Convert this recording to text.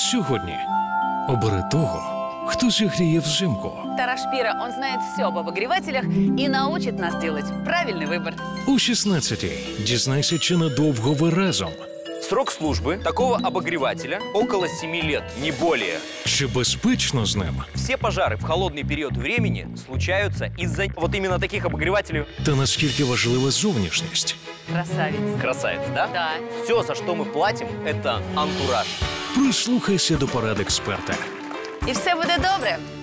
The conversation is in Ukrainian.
Сьогодні обери того, хто зігріє взимку. Тарас Шпира, он знает все об обогревателях и научит нас делать правильный выбор. У 16-й дізнайся, чи надовго ви разом. Срок службы такого обогревателя около 7 лет, не более. Чи безпечно з ним? Все пожары в холодный период времени случаются из-за вот именно таких обогревателей. Та наскільки важлива зовнішність? Красавец. Красавец, да? Да. Все, за что мы платим, это антураж. Прислухайся до порад експерта. І все буде добре.